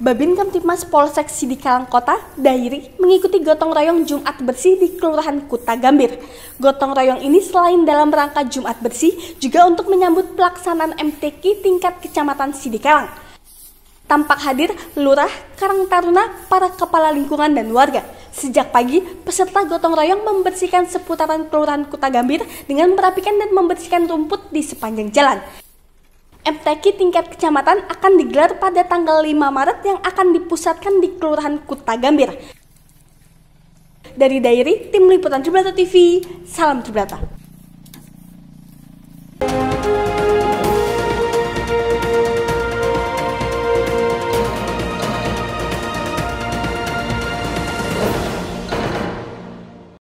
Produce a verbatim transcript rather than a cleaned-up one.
Babin Kamtipmas Polsek Sidikalang Kota, Dairi, mengikuti gotong royong Jumat Bersih di Kelurahan Kuta Gambir. Gotong royong ini selain dalam rangka Jumat Bersih, juga untuk menyambut pelaksanaan M T Q tingkat Kecamatan Sidikalang. Tampak hadir Lurah, Karang Taruna, para kepala lingkungan dan warga. Sejak pagi, peserta gotong royong membersihkan seputaran Kelurahan Kuta Gambir dengan merapikan dan membersihkan rumput di sepanjang jalan. M T Q tingkat kecamatan akan digelar pada tanggal lima Maret yang akan dipusatkan di Kelurahan Kuta Gambir. Dari Dairi, Tim Liputan Tribrata T V, salam Tribrata.